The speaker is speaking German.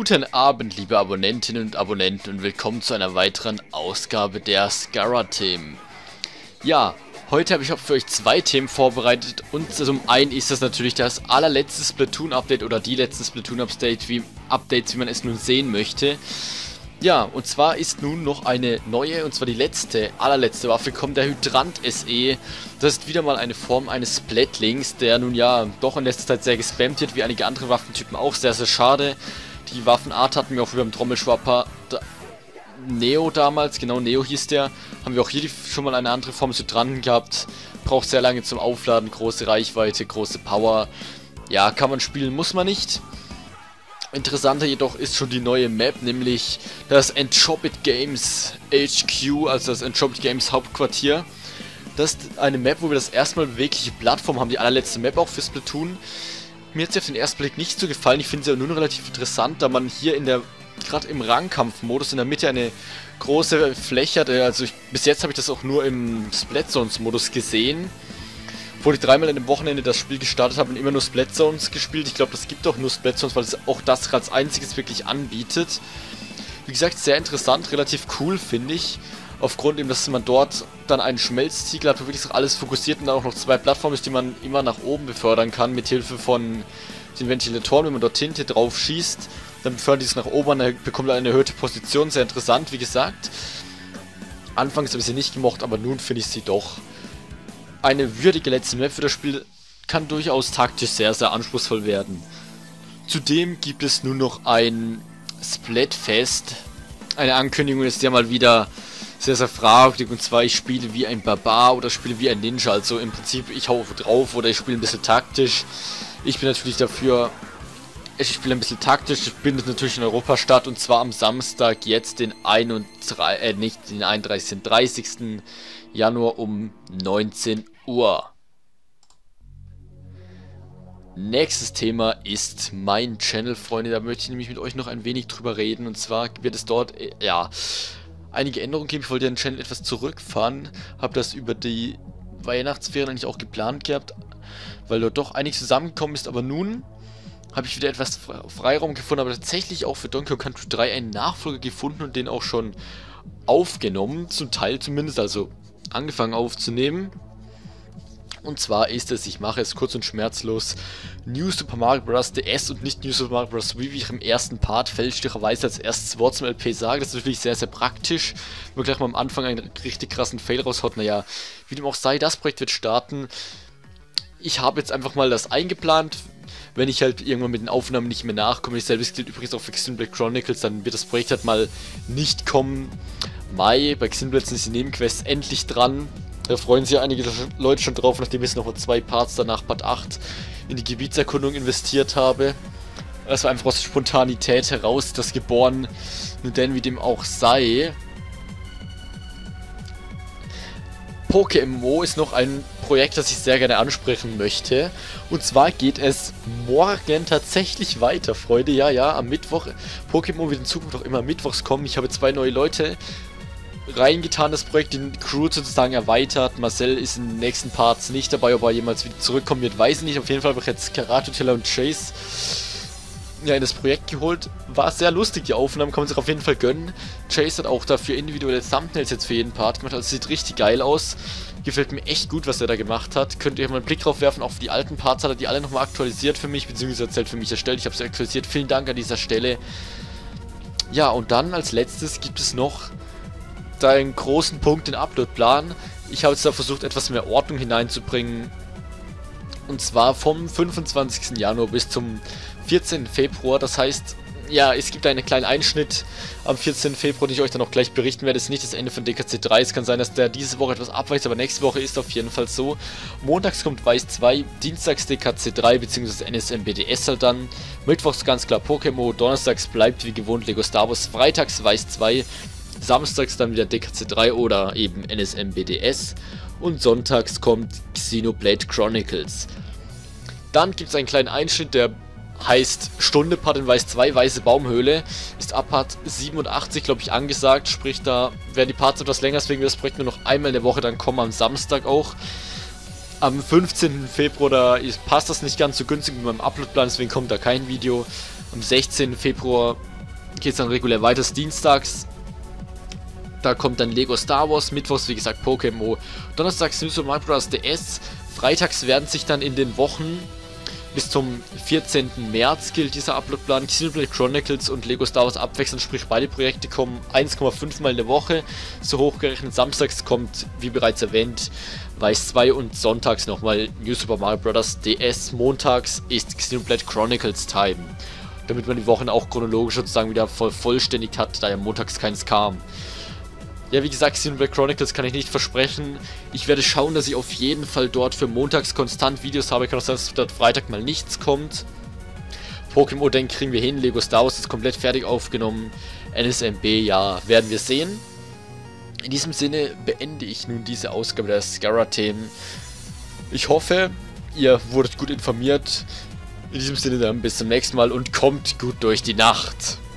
Guten Abend, liebe Abonnentinnen und Abonnenten, und willkommen zu einer weiteren Ausgabe der Scarra-Themen. Ja, heute habe ich auch für euch zwei Themen vorbereitet, und zum einen ist das natürlich das allerletzte Splatoon-Update oder die letzten Splatoon-Updates, wie man es nun sehen möchte. Ja, und zwar ist nun noch eine neue, und zwar die allerletzte Waffe kommt, der Hydrant SE. Das ist wieder mal eine Form eines Splatlings, der nun ja doch in letzter Zeit sehr gespammt wird, wie einige andere Waffentypen auch, sehr, sehr schade. Die Waffenart hatten wir auch wieder im Trommelschwapper Neo damals, genau, Neo hieß der. Haben wir auch hier schon mal eine andere Form des Hydranten gehabt. Braucht sehr lange zum Aufladen, große Reichweite, große Power. Ja, kann man spielen, muss man nicht. Interessanter jedoch ist schon die neue Map, nämlich das Entropic Games HQ, also das Entropic Games Hauptquartier. Das ist eine Map, wo wir das erste Mal bewegliche Plattform haben, die allerletzte Map auch für Splatoon. Mir hat sie auf den ersten Blick nicht so gefallen, ich finde sie aber nur noch relativ interessant, da man hier gerade im Rangkampfmodus in der Mitte eine große Fläche hat. Also bis jetzt habe ich das auch nur im Splat Zones Modus gesehen. Obwohl ich dreimal in dem Wochenende das Spiel gestartet habe und immer nur Splat Zones gespielt. Ich glaube, das gibt auch nur Splat Zones, weil es auch das als einziges wirklich anbietet. Wie gesagt, sehr interessant, relativ cool finde ich. Aufgrund eben, dass man dort dann einen Schmelztiegel hat, wo wirklich alles fokussiert und dann auch noch zwei Plattformen ist, die man immer nach oben befördern kann, mit Hilfe von den Ventilatoren. Wenn man dort Tinte drauf schießt, dann befördert dieses nach oben, dann bekommt man eine erhöhte Position. Sehr interessant, wie gesagt. Anfangs habe ich sie nicht gemocht, aber nun finde ich sie doch. Eine würdige letzte Map für das Spiel, kann durchaus taktisch sehr, sehr anspruchsvoll werden. Zudem gibt es nun noch ein Splatfest. Eine Ankündigung ist ja mal wieder sehr, sehr fragwürdig, und zwar ich spiele wie ein Barbar oder spiele wie ein Ninja. Also im Prinzip ich hau drauf oder ich spiele ein bisschen taktisch. Ich bin natürlich dafür, ich spiele ein bisschen taktisch. Ich bin natürlich in Europa statt, und zwar am Samstag jetzt den 30. Januar um 19 Uhr. Nächstes Thema ist mein Channel, Freunde. Da möchte ich nämlich mit euch noch ein wenig drüber reden. Und zwar wird es dort, ja, einige Änderungen geben. Ich wollte den Channel etwas zurückfahren. Habe das über die Weihnachtsferien eigentlich auch geplant gehabt, weil dort doch einiges zusammengekommen ist. Aber nun habe ich wieder etwas Freiraum gefunden. Aber tatsächlich auch für Donkey Kong Country 3 einen Nachfolger gefunden und den auch schon aufgenommen. Zum Teil zumindest, also angefangen aufzunehmen. Und zwar ist es, ich mache es kurz und schmerzlos, New Super Mario Bros. DS und nicht New Super Mario Bros. Wii, wie ich im ersten Part fälschlicherweise als erstes Wort zum LP sage. Das ist natürlich sehr, sehr praktisch, wenn man gleich mal am Anfang einen richtig krassen Fail raushaut. Naja, wie dem auch sei, das Projekt wird starten. Ich habe jetzt einfach mal das eingeplant. Wenn ich halt irgendwann mit den Aufnahmen nicht mehr nachkomme, ich selbst gilt übrigens auch für Xenoblade Chronicles, dann wird das Projekt halt mal nicht kommen. Mai, bei Xenoblade sind die Nebenquests endlich dran. Da freuen sich einige Leute schon drauf, nachdem ich noch 2 Parts danach Part 8 in die Gebietserkundung investiert habe. Das war einfach aus Spontanität heraus das geboren, denn wie dem auch sei. Pokémon ist noch ein Projekt, das ich sehr gerne ansprechen möchte. Und zwar geht es morgen tatsächlich weiter, Freunde. Ja, am Mittwoch. Pokémon wird in Zukunft auch immer mittwochs kommen. Ich habe 2 neue Leute reingetan, das Projekt, die Crew sozusagen erweitert. Marcel ist in den nächsten Parts nicht dabei, ob er jemals wieder zurückkommen wird, weiß ich nicht. Auf jeden Fall habe ich jetzt Karate Teller und Chase in das Projekt geholt. War sehr lustig, die Aufnahmen, kann man sich auf jeden Fall gönnen. Chase hat auch dafür individuelle Thumbnails jetzt für jeden Part gemacht, also sieht richtig geil aus. Gefällt mir echt gut, was er da gemacht hat. Könnt ihr mal einen Blick drauf werfen, auch für die alten Parts hat er die alle nochmal aktualisiert für mich, beziehungsweise halt für mich erstellt. Ich habe sie aktualisiert, vielen Dank an dieser Stelle. Ja, und dann als letztes gibt es noch da einen großen Punkt, den Uploadplan. Ich habe jetzt da versucht, etwas mehr Ordnung hineinzubringen. Und zwar vom 25. Januar bis zum 14. Februar. Das heißt, ja, es gibt einen kleinen Einschnitt am 14. Februar, den ich euch dann auch gleich berichten werde. Es ist nicht das Ende von DKC 3. Es kann sein, dass der diese Woche etwas abweicht, aber nächste Woche ist auf jeden Fall so. Montags kommt Weiß 2, Dienstags DKC 3 bzw. NSM-BDS halt dann. Mittwochs ganz klar Pokémon, Donnerstags bleibt wie gewohnt Lego Star Wars, Freitags Weiß 2, samstags dann wieder DKC 3 oder eben NSM-BDS und sonntags kommt Xenoblade Chronicles. Dann gibt es einen kleinen Einschnitt, der heißt Stunde Part in Weiß 2, Weiße Baumhöhle, ist ab Part 87, glaube ich, angesagt, sprich da werden die Parts etwas länger, deswegen wird das Projekt nur noch einmal in der Woche dann kommen, am Samstag auch. Am 15. Februar, da passt das nicht ganz so günstig mit meinem Uploadplan, deswegen kommt da kein Video. Am 16. Februar geht es dann regulär weiter, dienstags. Da kommt dann Lego Star Wars, mittwochs wie gesagt Pokémon, donnerstags New Super Mario Bros. DS, freitags werden sich dann in den Wochen bis zum 14. März gilt dieser Uploadplan, Xenoblade Chronicles und Lego Star Wars abwechselnd, sprich beide Projekte kommen 1,5 Mal in der Woche, so hochgerechnet. Samstags kommt, wie bereits erwähnt, Weiß 2 und sonntags nochmal New Super Mario Bros. DS, montags ist Xenoblade Chronicles Time, damit man die Wochen auch chronologisch sozusagen wieder vollständig hat, da ja montags keins kam. Ja, wie gesagt, Xenoblade Chronicles kann ich nicht versprechen. Ich werde schauen, dass ich auf jeden Fall dort für montags konstant Videos habe. Kann auch sein, dass dort Freitag mal nichts kommt. Pokémon, denke kriegen wir hin. Lego Star Wars ist komplett fertig aufgenommen. NSMB, ja, werden wir sehen. In diesem Sinne beende ich nun diese Ausgabe der Scarra-Themen. Ich hoffe, ihr wurdet gut informiert. In diesem Sinne dann bis zum nächsten Mal und kommt gut durch die Nacht.